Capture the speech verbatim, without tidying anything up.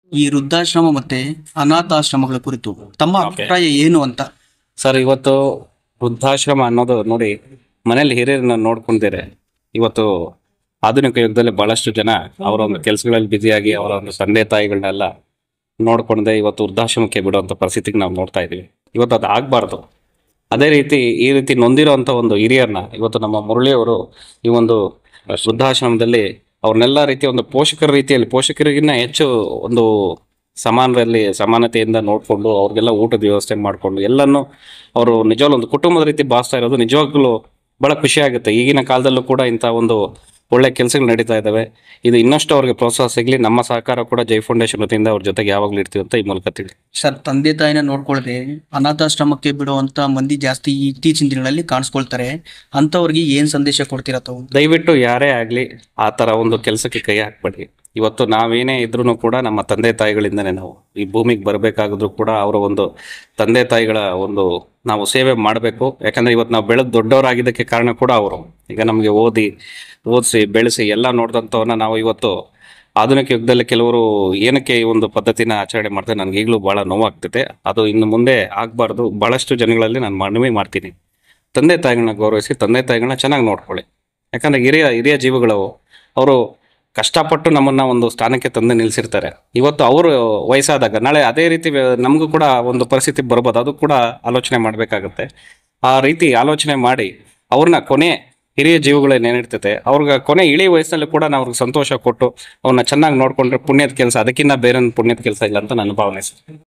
ಈ ವೃದ್ಧಾಶ್ರಮ ಮತ್ತೆ ಅನಾಥಾಶ್ರಮಗಳ ಕುರಿತು ತಮ್ಮ ಓಕೆ ಅಭಿಪ್ರಾಯ ಏನು ಅಂತ. ಸರ್, ಇವತ್ತು ವೃದ್ಧಾಶ್ರಮ ಅನ್ನೋದು ನೋಡಿ, ಮನೇಲಿ ಹಿರಿಯರನ್ನ ನೋಡ್ಕೊಂತೀರಿ. ಇವತ್ತು ಆಧುನಿಕ ಯುಗದಲ್ಲಿ ಬಹಳಷ್ಟು ಜನ ಅವರ ಒಂದು ಕೆಲಸಗಳಲ್ಲಿ ಬ್ಯುಸಿಯಾಗಿ ಅವರ ಒಂದು ತಂದೆ ತಾಯಿಗಳನ್ನೆಲ್ಲ ನೋಡ್ಕೊಂಡೆ ಇವತ್ತು ವೃದ್ಧಾಶ್ರಮಕ್ಕೆ ಬಿಡುವಂಥ ಪರಿಸ್ಥಿತಿಗೆ ನಾವು ನೋಡ್ತಾ ಇದೀವಿ. ಇವತ್ತು ಅದು ಆಗಬಾರ್ದು. ಅದೇ ರೀತಿ ಈ ರೀತಿ ನೊಂದಿರುವಂಥ ಒಂದು ಹಿರಿಯರನ್ನ ಇವತ್ತು ನಮ್ಮ ಮುರಳಿಯವರು ಈ ಒಂದು ವೃದ್ಧಾಶ್ರಮದಲ್ಲಿ ಅವ್ರನ್ನೆಲ್ಲ ರೀತಿಯ ಒಂದು ಪೋಷಕರ ರೀತಿಯಲ್ಲಿ ಪೋಷಕರಿಗಿನ್ನ ಹೆಚ್ಚು ಒಂದು ಸಮಾನರಲ್ಲಿ ಸಮಾನತೆಯಿಂದ ನೋಡಿಕೊಂಡು ಅವ್ರಿಗೆಲ್ಲ ಊಟದ ವ್ಯವಸ್ಥೆ ಮಾಡಿಕೊಂಡು ಎಲ್ಲನೂ ಅವರು ನಿಜವಾಗ್ಲೂ ಒಂದು ಕುಟುಂಬದ ರೀತಿ ಭಾವಿಸ್ತಾ ಇರೋದು ನಿಜವಾಗ್ಲೂ ಬಹಳ ಖುಷಿ ಆಗುತ್ತೆ. ಈಗಿನ ಕಾಲದಲ್ಲೂ ಕೂಡ ಇಂಥ ಒಂದು ಒಳ್ಳೆ ಕೆಲಸಗಳು ನಡೀತಾ ಇದ್ದಾವೆ. ಇದು ಇನ್ನಷ್ಟು ಅವ್ರಿಗೆ ಪ್ರೋತ್ಸಾಹ ಸಿಗಲಿ. ನಮ್ಮ ಸಹಕಾರ ಕೂಡ ಜೈ ಫೌಂಡೇಶನ್ ವತಿಯಿಂದ ಅವ್ರ ಜೊತೆಗೆ ಯಾವಾಗಲೂ ಇರ್ತೀವಿ ಅಂತ ಈ ಮೂಲಕ ತಿಳಿ. ಸರ್, ತಂದೆ ತಾಯಿನ ನೋಡ್ಕೊಳ್ಳದೆ ಅನಾಥಾಶ್ರಮಕ್ಕೆ ಬಿಡುವಂತ ಮಂದಿ ಜಾಸ್ತಿ ಇತ್ತೀಚಿನ ದಿನಗಳಲ್ಲಿ ಕಾಣಿಸ್ಕೊಳ್ತಾರೆ. ಅಂತವ್ರಿಗೆ ಏನ್ ಸಂದೇಶ ಕೊಡ್ತೀರಾ ತಾವು? ದಯವಿಟ್ಟು ಯಾರೇ ಆಗಲಿ ಆ ಥರ ಒಂದು ಕೆಲಸಕ್ಕೆ ಕೈ ಹಾಕ್ಬೇಡಿ. ಇವತ್ತು ನಾವೇನೇ ಇದ್ರೂ ಕೂಡ ನಮ್ಮ ತಂದೆ ತಾಯಿಗಳಿಂದನೇ ನಾವು ಈ ಭೂಮಿಗೆ ಬರಬೇಕಾಗಿದ್ರು ಕೂಡ ಅವರ ಒಂದು ತಂದೆ ತಾಯಿಗಳ ಒಂದು ನಾವು ಸೇವೆ ಮಾಡಬೇಕು. ಯಾಕಂದ್ರೆ ಇವತ್ತು ನಾವು ಬೆಳೆದು ದೊಡ್ಡವರಾಗಿದ್ದಕ್ಕೆ ಕಾರಣ ಕೂಡ ಅವರು. ಈಗ ನಮಗೆ ಓದಿ ಓದಿಸಿ ಬೆಳೆಸಿ ಎಲ್ಲ ನೋಡಿದಂಥವನ್ನ ನಾವು ಇವತ್ತು ಆಧುನಿಕ ಯುಗದಲ್ಲಿ ಕೆಲವರು ಏನಕ್ಕೆ ಈ ಒಂದು ಪದ್ಧತಿನ ಆಚರಣೆ ಮಾಡ್ತಾರೆ ನನಗೆ ಈಗಲೂ ಭಾಳ ನೋವಾಗ್ತಿದೆ. ಅದು ಇನ್ನು ಮುಂದೆ ಆಗಬಾರ್ದು. ಭಾಳಷ್ಟು ಜನಗಳಲ್ಲಿ ನಾನು ಮನವಿ ಮಾಡ್ತೀನಿ, ತಂದೆ ತಾಯಿಗಳನ್ನ ಗೌರವಿಸಿ ತಂದೆ ತಾಯಿಗಳನ್ನ ಚೆನ್ನಾಗಿ ನೋಡ್ಕೊಳ್ಳಿ. ಯಾಕಂದರೆ ಹಿರಿಯ ಹಿರಿಯ ಜೀವಗಳು ಅವರು ಕಷ್ಟಪಟ್ಟು ನಮ್ಮನ್ನು ಒಂದು ಸ್ಥಾನಕ್ಕೆ ತಂದು ನಿಲ್ಲಿಸಿರ್ತಾರೆ. ಇವತ್ತು ಅವರು ವಯಸ್ಸಾದಾಗ ನಾಳೆ ಅದೇ ರೀತಿ ನಮಗೂ ಕೂಡ ಒಂದು ಪರಿಸ್ಥಿತಿ ಬರ್ಬೋದು. ಅದು ಕೂಡ ಆಲೋಚನೆ ಮಾಡಬೇಕಾಗತ್ತೆ. ಆ ರೀತಿ ಆಲೋಚನೆ ಮಾಡಿ ಅವ್ರನ್ನ ಕೊನೆ ಹಿರಿಯ ಜೀವಗಳೇನು ಏನಿರ್ತೈತೆ ಅವ್ರಿಗೆ ಕೊನೆ ಇಳಿ ವಯಸ್ಸಲ್ಲಿ ಕೂಡ ನಾವು ಅವ್ರಿಗೆ ಸಂತೋಷ ಕೊಟ್ಟು ಅವ್ರನ್ನ ಚೆನ್ನಾಗಿ ನೋಡಿಕೊಂಡ್ರೆ ಪುಣ್ಯದ ಕೆಲಸ, ಅದಕ್ಕಿಂತ ಬೇರೆ ಪುಣ್ಯದ ಕೆಲಸ ಇಲ್ಲ ಅಂತ ನನ್ನ ಭಾವನೆ ಸರ್.